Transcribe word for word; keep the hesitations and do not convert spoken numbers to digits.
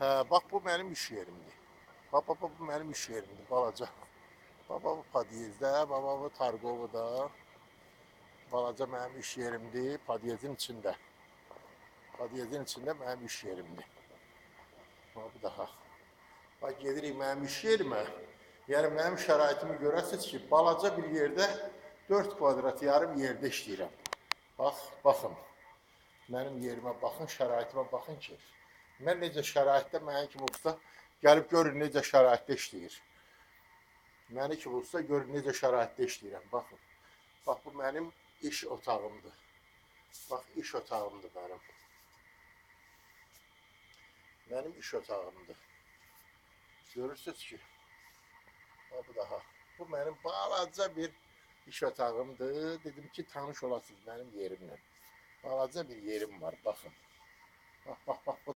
Hə, bax bu mənim iş yerimdir. Bax, bax, bu mənim iş yerimdir, balaca. Baba bu podyezddə, baba bu Targovoda. Balaca mənim iş yerimdir, podyezin içində. Podyezin içində mənim iş yerimdir. Bax, bu daha. Bax, gedirik mənim iş yerimə. Yəni, mənim şəraitimi görəsiniz ki, balaca bir yerdə dörd kvadrat yarım yerdə işləyirəm. Bax, baxın. Mənim yerimə baxın, şəraitimə baxın ki, mən necə şəraitdə mənim kimi usta gəlib görün necə şəraitdə işləyir. Məni kimi usta görün necə şəraitdə işləyirəm. Baxın. Bax, bu mənim iş otağımdır. Bax, iş otağımdır mənim. Mənim iş otağımdır. Görürsünüz ki, bax, bu daha. Bu mənim balaca bir iş otağımdır. Dedim ki, tanış olasınız mənim yerimlə. Balaca bir yerim var, baxın. Bax, bax.